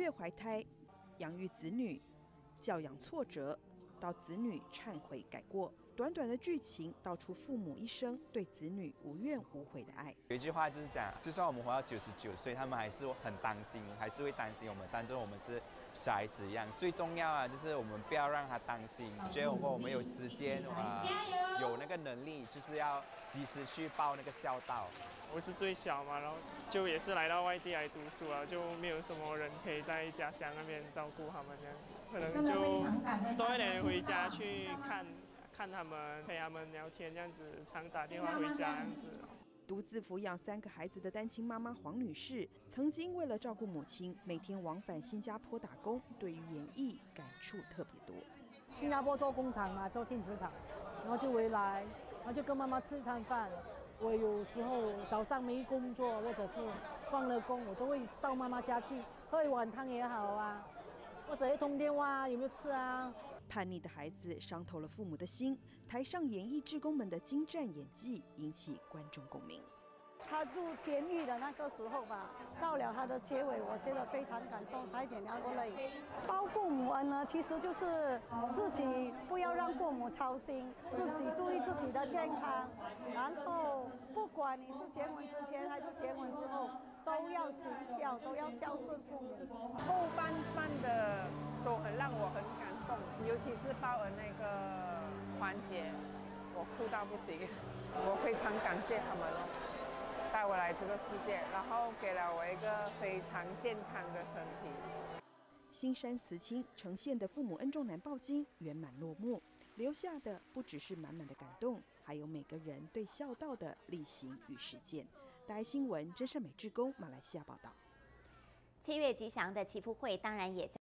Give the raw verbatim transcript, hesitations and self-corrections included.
月怀胎、养育子女、教养挫折，到子女忏悔改过。短短的剧情道出父母一生对子女无怨无悔的爱。 有一句话就是讲，就算我们活到九十九岁，他们还是很担心，还是会担心我们，当作我们是小孩子一样。最重要啊，就是我们不要让他担心。觉得如果我们有时间啊、呃，有那个能力，就是要及时去报那个孝道。 我是最小嘛，然后就也是来到外地来读书啊，就没有什么人可以在家乡那边照顾他们这样子，可能就多一点回家去看。看他们，陪他们聊天，这样子，常打电话回家，这样子。 独自抚养三个孩子的单亲妈妈黄女士，曾经为了照顾母亲，每天往返新加坡打工，对于演艺感触特别多。 新加坡做工厂嘛，做电子厂，然后就回来，然后就跟妈妈吃一餐饭。我有时候早上没工作，或者是放了工，我都会到妈妈家去喝一碗汤也好啊，或者一通电话，有没有吃啊？ 叛逆的孩子伤透了父母的心，台上演艺志工们的精湛演技引起观众共鸣。 他入监狱的那个时候吧，到了他的结尾，我觉得非常感动，差一点流过泪。报父母恩呢，其实就是自己不要让父母操心，自己注意自己的健康，然后不管你是结婚之前还是结婚之后，都要行孝，都要孝顺父母。 后半段的都很让我很感动，尤其是报恩那个环节，我哭到不行，我非常感谢他们哦。带我来这个世界，然后给了我一个非常健康的身体。 新山慈亲呈现的父母恩重难报经圆满落幕，留下的不只是满满的感动，还有每个人对孝道的力行与实践。大爱新闻真善美志工马来西亚报道。 七月吉祥的祈福会当然也在